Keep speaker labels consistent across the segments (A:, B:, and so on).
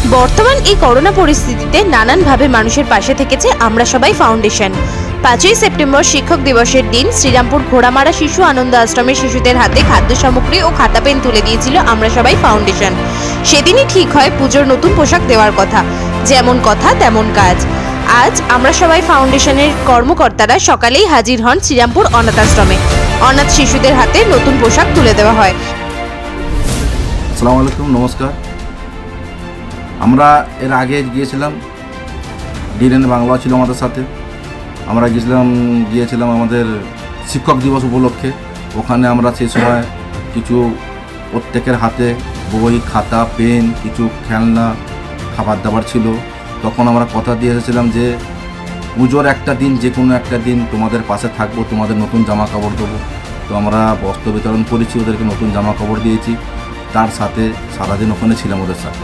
A: বর্তমান এই করোনা পরিস্থিতিতে নানানভাবে মানুষের পাশে থেকেছে আমরা সবাই ফাউন্ডেশন। 5ই সেপ্টেম্বর শিক্ষক দিবসের দিন শ্রীরামপুর ঘোড়ামারা শিশু আনন্দ আশ্রমের শিশুদের হাতে খাদ্য সামগ্রী ও খাতা পেন তুলে দিয়েছিল আমরা সবাই ফাউন্ডেশন। সেদিনই ঠিক হয় পুজোর নতুন পোশাক দেওয়ার কথা, যেমন কথা তেমন কাজ। আজ আমরা সবাই ফাউন্ডেশনের কর্মকর্তারা সকালেই হাজির হন শ্রীরামপুর অনাথ আশ্রমে। অনাথ শিশুদের হাতে নতুন পোশাক তুলে দেওয়া হয়।
B: আসসালামু আলাইকুম, নমস্কার। আমরা এর আগে গিয়েছিলাম, ডিএন বাংলা ছিল আমাদের সাথে। আমরা গিয়েছিলাম আমাদের শিক্ষক দিবস উপলক্ষে। ওখানে আমরা সেই সময় কিছু প্রত্যেকের হাতে বই, খাতা, পেন, কিছু খেলনা, খাবার দাবার ছিল। তখন আমরা কথা দিয়ে এসেছিলাম যে পুজোর একটা দিন, যে কোনো একটা দিন তোমাদের পাশে থাকবো, তোমাদের নতুন জামা কাপড় দেবো। তো আমরা বস্ত্র বিতরণ করেছি, ওদেরকে নতুন জামা কাপড় দিয়েছি। তার সাথে সারাদিন ওখানে ছিলাম ওদের সাথে।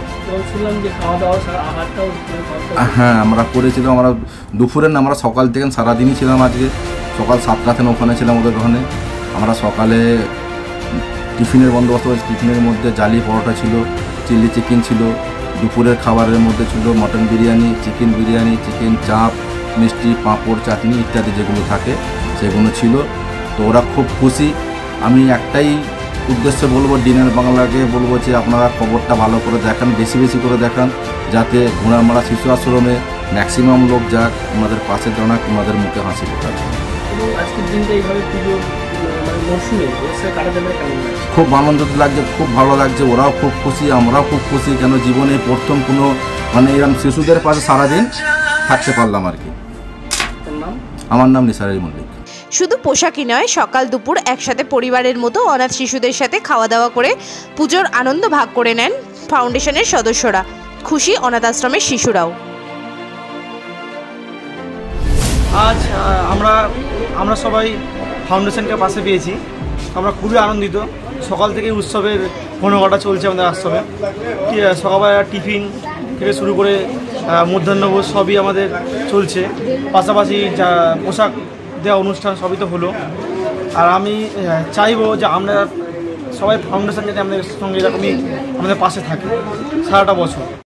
B: হ্যাঁ, আমরা করেছিলাম। আমরা দুপুরে না, আমরা সকাল থেকে সারাদিনই ছিলাম। আজকে সকাল 7টা থেকে ওখানে ছিলাম ওদের ওখানে। আমরা সকালে টিফিনের বন্দোবস্ত করেছি। টিফিনের মধ্যে জালি পরোটা ছিল, চিলি চিকেন ছিল। দুপুরের খাবারের মধ্যে ছিল mutton biryani, chicken biryani, chicken চাপ, মিষ্টি, পাঁপড়, চাটনি ইত্যাদি যেগুলো থাকে সেগুলো ছিল। তো ওরা খুব খুশি। আমি একটাই উদ্দেশ্যে বলবো, ডিএন বাংলাকে বলবো যে আপনারা খবরটা ভালো করে দেখান, বেশি বেশি করে দেখান, যাতে ঘোড়ামারা শিশু আশ্রমে ম্যাক্সিমাম লোক যাক, ওনাদের পাশে দাঁড়াক, ওনাদের মুখে হাসি ফোটাক। খুব আনন্দ লাগছে, খুব ভালো লাগছে। ওরাও খুব খুশি, আমরাও খুব খুশি। কেন জীবনে প্রথম কোনো এরকম শিশুদের পাশে সারাদিন থাকতে পারলাম আর কি। আমার নাম নিসার আলী মল্লিক।
A: শুধু পোশাকই নয়, সকাল দুপুর একসাথে পরিবারের মতো অনাথ শিশুদের সাথে খাওয়া দাওয়া করে পুজোর আনন্দ ভাগ করে নেন ফাউন্ডেশনের সদস্যরা। খুশি অনাথ আশ্রমের শিশুরাও।
C: আজ আমরা সবাই ফাউন্ডেশনকে পাশে পেয়েছি। আমরা খুবই আনন্দিত। সকাল থেকে উৎসবের ঘনঘটা চলছে আমাদের আশ্রমে। সকালবেলা টিফিন থেকে শুরু করে মধ্যাহ্নভোজ সবই আমাদের চলছে। পাশাপাশি পোশাক দেওয়া অনুষ্ঠান সবই তো হলো। আর আমি চাইবো যে আমরা সবাই ফাউন্ডেশন যাতে আমাদের সঙ্গে এরকমই আমাদের পাশে থাকে সারাটা বছর।